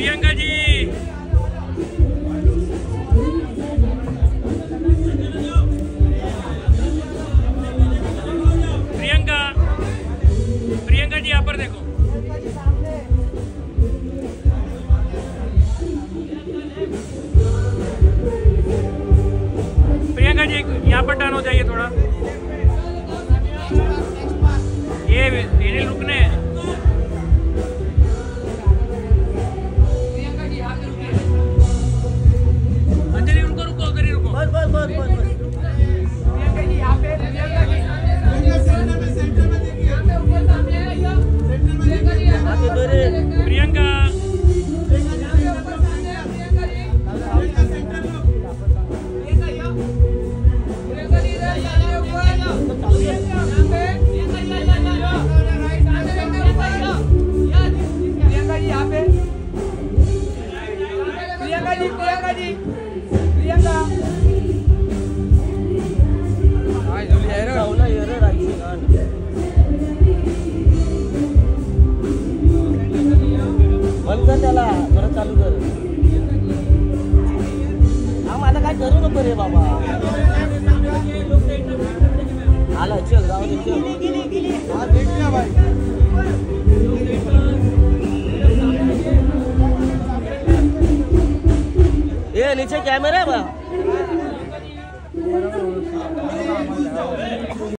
प्रियंका जी, प्रियंका जी यहाँ पर देखो। प्रियंका जी यहाँ पर टर्न हो जाइए थोड़ा, ये नहीं रुकने। अंजलि उनको रुको, उधर ही रुको। बस बस बस बस बस। प्रियंका जी यहाँ पे, प्रियंका जी सेंटर में देखिए, ऊपर सामने है या सेंटर में देखिए। प्रियंका बंद कर त्याला, परत चालू कर। आता काय करू नको रे बाबा। आला चल जाऊ दे, चल। हाँ देख लिया भाई। ये नीचे कैमरा है बा।